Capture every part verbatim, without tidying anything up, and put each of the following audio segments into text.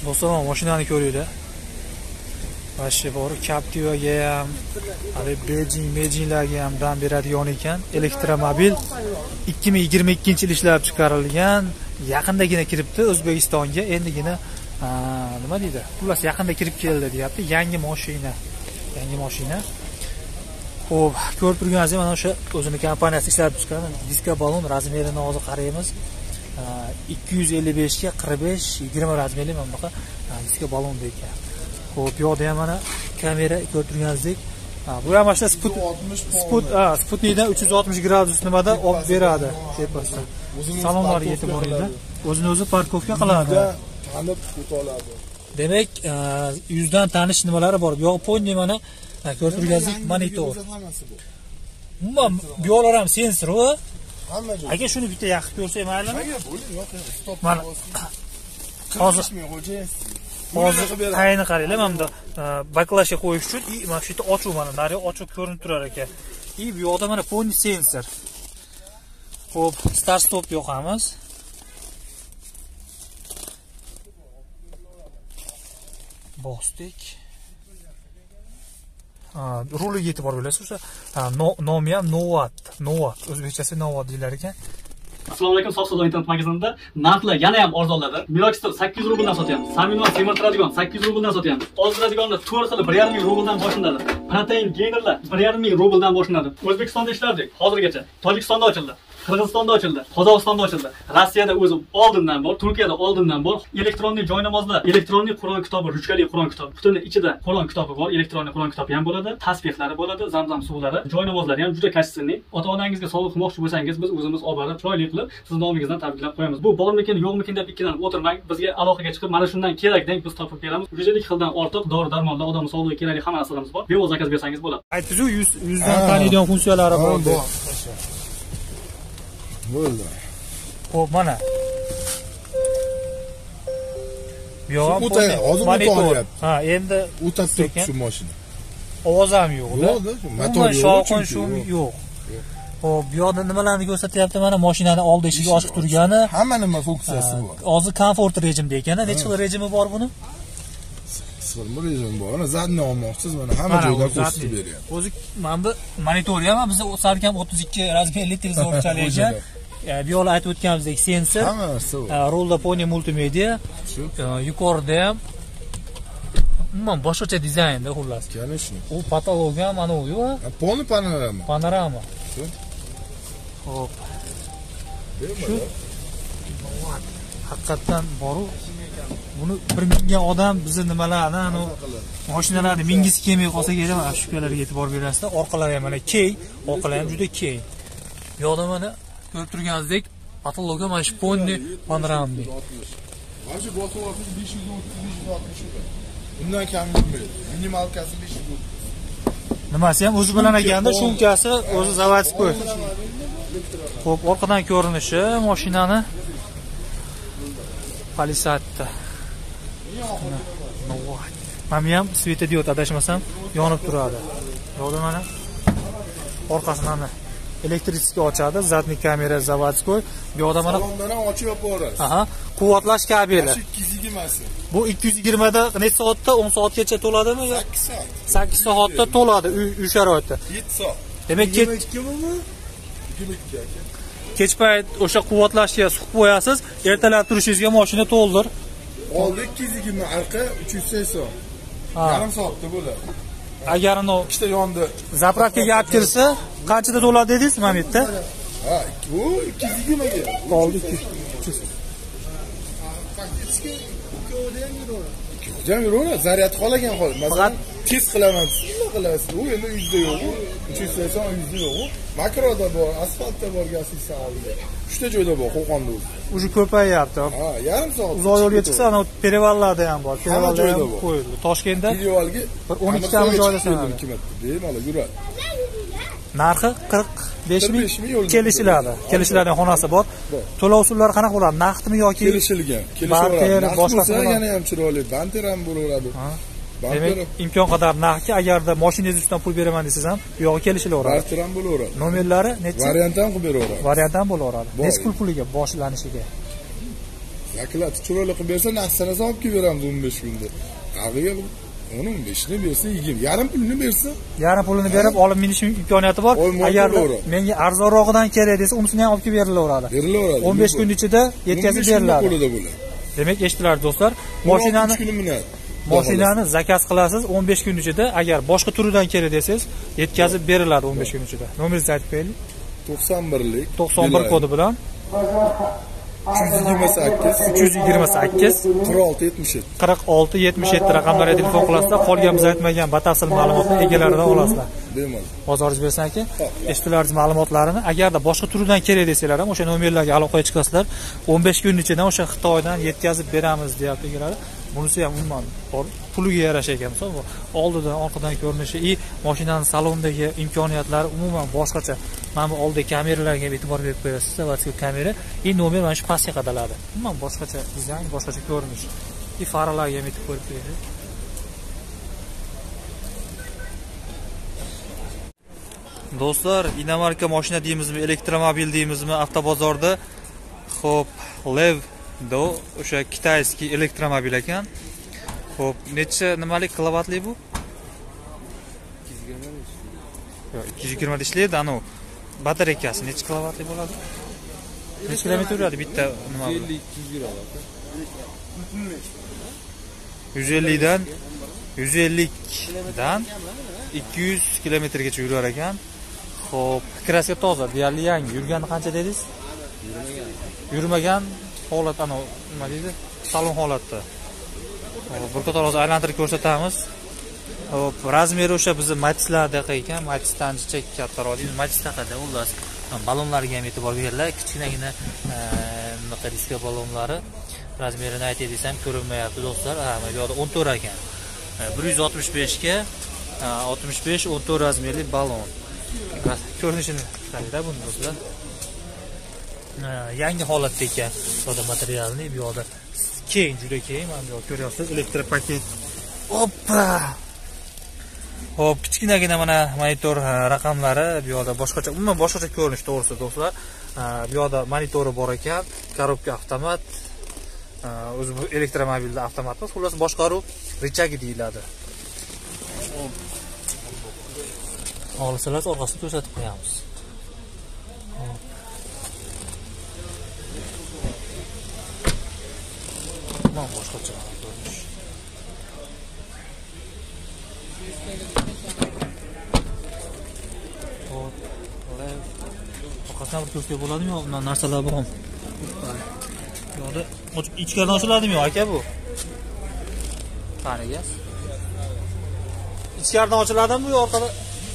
Do'stlar, mashinani ko'ringlar. Vashi bor, Captivaga ham, hali Beijing, Beijinglarga ham dam beradigan ekan. Elektromobil ikki ming yigirma ikkinchi yil ishlab chiqarilgan, yaqindagina kiribdi O'zbekistonga. Endigina nima deydi? Xullas yaqinda kirib keldi, deyapti. Yangi mashina. Yangi mashina. Xo'p, ko'rib turganingizdek, mana o'sha o'zining kompaniyasi ishlab chiqqan diska balon razmerini hozir qaraymiz. ikki yuz ellik besh ga qirq besh yigirma razmerli mana bunaqa diska balon ekan. Xo'p, bu yoqda ham mana kamera ko'rib turganingizdek, bu ham mana Sput Sput a Sputnikdan uch yuz oltmish gradus nimada olib beradi tepasidan. Salonlarga yetib boringlar. O'zini o'zi parkovka qiladi. Tanib o'ta oladi. Demak, yuzdan tanish nimalari bor. Bu yoq ponni mana ko'rib turganingizdek monitor. Umuman bu yoqlar ham sensor u. Hamma joy. Aka shuni bitta yaqib ko'rsak maylimi? Aka bo'ling, yo'q, stop. Mana hozir hozir ayni qaranglar, mana bunda baklashga qo'yish uchun mana shu yerda ochuv, mana nari ochiq ko'rinib turar ekan. И bu yoqda mana ponni sensor. Xo'p, start stop yoqamiz. Bosdik. Ruliga yetib borib olasiz. O'sha nomi ham Novat, Novat, o'zbekchasi Novat deylar ekan. Assalomu alaykum, Sof Savdo internet magazinida narxlar yana ham arzonladi. Milokster sakkiz yuz rubldan sotyapmiz. Saminova semirtiradigan sakkiz yuz rubldan sotyapmiz. Ozdiradiganlar to'rt xil bir yarim ming rubldan boshlanadi. Protein geynerlar bir yarim ming rubldan boshlanadi. O'zbekistonda ishlardik hozirgacha. Tojikistonda ochildi. Qirg'izistonda ochildi, Qozog'istonda ochildi. Rossiyada o'zi oldindan bor, Turkiyada oldindan bor. Elektronlik joynamozlar, elektronlik Qur'on kitobi, ruchkali Qur'on kitobi. Butun ichida Qur'on kitobi bor, elektronlik Qur'on kitobi ham bo'ladi, tasbihlari bo'ladi, zamzam suvlari, joynamozlari ham juda kashsinli. Ota-onangizga sovg'a qilmoqchi bo'lsangiz, biz o'zimiz olib borib, chiroyli qilib, siz nomingizdan tabriklab qo'yamiz. Bu bormikin, yo'qmikin deb ikkilanib o'tirmang. Bizga aloqaga chiqib, mana shundan kerak deng biz topib beramiz. yuz ellik xildan ortiq dori-darmonlar, odam sog'lig'iga kerakli hamma narsalarimiz bor. Bevoz zakaz bersangiz bo'ladi. Aytdiz-ku, yuz dan taniydigan funksiyalari bor. Bo'ldi. Xo'p, mana. Bu yo'q, hozir o'tayapti. Ha, endi o'tab turibdi shu mashina. Ovoz ham yo'q-da. Motor shovqin shum yo'q. Xo'p, bu yoqda nimalarni ko'rsatyapti? Mana mashinani old eshigi ochiq turgani. Hamma nima funksiyasi bor. Hozir komfort rejimda ekan. Necha xil rejimi bor buni? Sirma rejim bor. Mana zadni olmoqsiz, mana hamma joyda ko'rsatib beryapti. O'zi mana bu monitori ham biz salkam o'ttiz ikki razmerli televizor ekan. Bu yo'l aytib o'tganimizdek sensor. Hammasi bor. Rolda poni multimedia. Yuqorida ham umuman boshqacha dizaynda xullas. Конечно. U patologiya mana u, yo'q? Poni panorama. Panorama. Xo'p. Shu haqiqatan boru. Buni bir mingga odam bizni nimalarni, ana mashinalarni mingisi kelmay qolsa kerak, mana shu yerlarga e'tibor berasizlar. Orqalari ham mana keng, orqalari ham juda keng. Bu yoqda mana ko'rib turganingizdek patologiya mana shu ponni panoramli. Mana shu bosib olsangiz besh yuz o'ttiz besh yuz oltmish. Bundan kam bo'lmaydi. Minimalkasi besh yuz o'ttiz. Nimasi ham o'zi bilan ekanda, shumkasi o'zi zavodskoy. Xo'p, orqadan ko'rinishi mashinani Palisatda. Mana ham svetodiod adashmasam yonib turadi. Yo'qda mana orqasini mana elektrический ochadi, zadniy kamera zavodskoy. Bu yoqda mana salondan ham ochib yuborasiz. Aha, quvvatlash kabeli. ikki yuz yigirmasi. Bu ikki yuz yigirma da necha soatda? o'n soatgacha to'ladimi? sakkiz soat. sakkiz soatda to'ladi uy sharoitida. yetti soat. Demak, yigirma ikki mi? yigirma ikki aka. Kech payt o'sha quvvatlashga suqib qo'yasiz, ertalab turishingizga mashina to'ldir. Oldi ikki yuz yigirma, arqa uch yuz sakson. Yarim soatda bo'ladi. Agar uni ikkita yonda zapravkaga olib kirsa, qanchada to'ladi dedingiz mana bu yerda? Ha, bu ikki yuz yigirma ga. Qoldi ikki yuz. Jam yuraveradi, zaryad qolagan hol. Masalan, test qilaman, nima qilasiz? U endi yuzda yo'q, uch yuz sakson yuzda yo'q. Makroda bor, asfaltda bor, gazsiz oldi. uchta joyda bor, Qo'qonda o'zi. Uje ko'payyapti. Ha, yarim soat. Uzoq yo'lga chiqsa, ana Perevallarda ham bor. Perevalda ham qo'yildi. Toshkentda Perevalga bir o'n ikki ta joyda sanadi. Bemalol yuradi. Narxi qirq besh ming kelishiladi. Kelishiladigan xonasi bor. To'lov usullari qanaqa bo'ladi? Naqdmi yoki kelishilgan? Kelishiladi. Boshqasi yana ham chiroyli, banter ham bo'laveradi. Demak, imkon qadar narxga agarda mashinangiz ustidan pul beraman desangiz ham, bu yo'g'i kelishilaveradi. Barter ham bo'laveradi. Nomerlari necha? Variant ham qilib beraveradi. Variant ham bo'laveradi. Necha pul puliga boshlanishiga? vakolat chiroyli qilib bersa, naqd olib kelib beramiz o'n besh kunda. Ag'iga o'n besh ni bersa, yigirma, yarim pulini bersa, yarim pulini berib olib minish imkoniyati bor. Agar menga arzonrog'idan kerak desa, unisini ham olib kelib berilaveradi. Berilaveradi. o'n besh kun ichida yetkazib beriladi. Demak, eshitdilar do'stlar, mashinani mashinani zakaz qilasiz o'n besh kun ichida. Agar boshqa turidan kerak desangiz, yetkazib beriladi o'n besh kun ichida. Nomeringizni aytib qo'ying. to'qson birlik to'qson bir kodi bilan uch yuz yigirma sakkiz uch yuz yigirma sakkiz qirq olti yetmish yetti qirq olti yetmish yetti raqamlarga telefon qilasizlar. Qolgan biz aytmagan batafsil ma'lumotni egalaridan olasizlar. Bemalol. Bozoringiz bersin aka. Eshitdilaringiz ma'lumotlarini. Agarda boshqa turidan kerak desanglar ham o'sha nomerlarga aloqaga chiqasizlar. o'n besh kun ichida o'sha Xitoydan yetkazib beramiz deyapti egalari. Bunisi ham umuman puliga yarasha ekan. Misol bu oldidan, orqadan ko'rinishi, i mashinaning salondagi imkoniyatlari umuman boshqacha. Mana bu oldagi kameralarga e'tibor berib qo'yasiz. Zavodskiy kamera, i nomer mana shu pastga qadaladi. Umuman boshqacha dizayn, boshqacha ko'rinish. I faralarga ham e'tibor berib qo'yasiz. Do'stlar, inomarka mashina deymizmi, elektromobil deymizmi, avtobozorda xo'p, Lev do o'sha kitayskiy elektromobil ekan. Xo'p, necha nimalik kilovatli bu? ikki yuz yigirma ishlaydi, ana batareykasi necha kilovatli bo'ladi? Necha kilometr yuradi bitta nima? yuz ellik ikki yuz yuradi. yuz ellik dan yuz ellik dan ikki yuz kilometrgacha yurar ekan. Xo'p, kraska toza, deyarli yangi. Yurgani qancha dedingiz? Yurmagan. Yurmagan holat, ana nima deydi? Salon holatda. Hop, bir qator hozir aylantirib ko'rsatamiz. Hop, razmeri o'sha bizning Matiz'lardagi ekan. Matiz'dan ancha kattaroq deymiz. Matiz taqada xullas balonlarga ham e'tibor beringlar. Kichkinagina bunaqa diska balonlari. Razmerini aytay desam ko'rinmayapti do'stlar. Ha, bu yerda o'n to'rt ekan. bir yuz oltmish besh ga oltmish besh o'n to'rt razmerli balon. Ko'rinishini qaranglar buni do'stlar. Yangi holatda ekan. Soda materialni bu yerda keng, juda keng. Mana bu yerda ko'ryapsiz, elektropaket. Hoppa! Hop, kichkinagina mana monitor raqamlari bu yerda boshqacha, umuman boshqacha ko'rinish to'g'risi do'stlar. Bu yerda monitori bor ekan, korobka avtomat. O'zi bu elektromobilda avtomat emas, xullas boshqaruv rechagi deyiladi. Olsalar orqasini ko'rsatib qo'yamiz. Mana boshqacha ko'rinish. Hop, lev. Orqasidan bir ko'rsatib bo'ladimi yo, undan narsalar bormi? Yo'da, ichkaridan ochiladimi yo aka bu? Qani gaz? Ichkaridan ochiladimi yo orqada?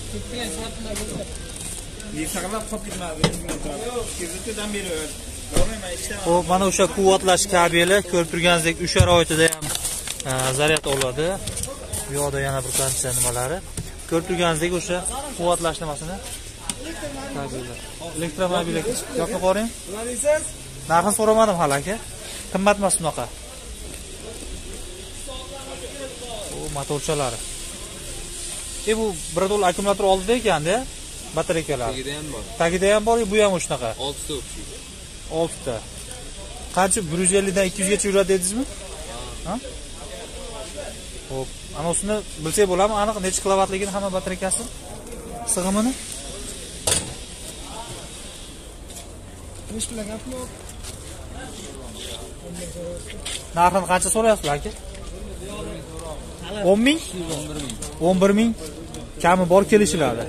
Yesaqlab qolib ketmadi. Kirdidan beri bormayman ishdan. Xo'p, mana o'sha quvvatlash kabeli ko'rib turganingizdek uy sharoitida ham zaryad oladi. Bu yerda yana bir qancha nimalari. Ko'rib turganingizdek o'sha quvvatlash nimasini. Kabeli. Elektromobil ekan. Yo'qmi qo'ring? Nima deysiz? Narxini so'ramadim hali aka. Qimmat emas bunaqa. O, motorchalari. E bu birodol akkumulyator oldida ekanda, batareykalar. Tagida ham bor. Tagida ham bor, bu ham shunaqa. olti ta o'xshaydi. olti ta. Qancha bir yuz ellik dan ikki yuz gacha yuradi dedingizmi? Ha? Xo'p, ana o'sini bilsak bo'ladimi? Aniq necha kilovatligini hamma batareykasi? Sig'imini? Nech bilan gapmi? Narxini qancha so'rayapsizlar aka? o'n ming? o'n bir ming kami bor kelishiladi.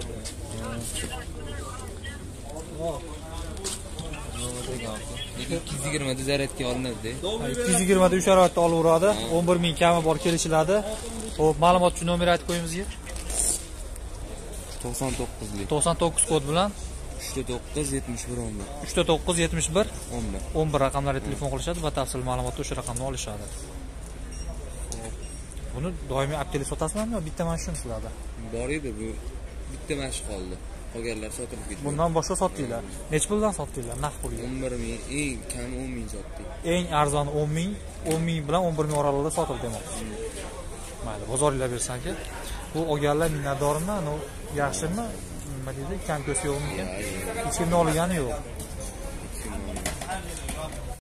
ikki yuz yigirma da zaryadga olinadi. ikki yuz yigirma da uch sharoitda olaveradi. o'n bir ming kami bor kelishiladi. Xo'p, ma'lumot uchun nomer aytib qo'yingizga. to'qson to'qqizlik. to'qson to'qqiz kod bilan uch ta to'qqiz yetmish bir o'n bir. uch ta to'qqiz yetmish bir o'n bir. o'n bir raqamlarga telefon qilishadi va batafsil ma'lumotni o'sha raqamdan olishadi. Buni doimiy apteli sotasizmi yo bitta mana shuni sizlarda? Bor edi bu. Bitta mana shu qoldi. Qolganlar sotilib ketdi. Bundan boshqa sotdinglar. Nech puldan sotdinglar? Naqd pulga. o'n bir ming, eng kami o'n ming sotdik. Eng arzon o'n ming, o'n ming bilan o'n bir ming oralig'ida sotildi demoqchi. Mayli, bozoringlar bersin aka. Bu olganlar minnatdormi? Yaxshimi? Nima deydi? Kam ko'si yo'qmi ekan? Hech kimni olgani yo'q.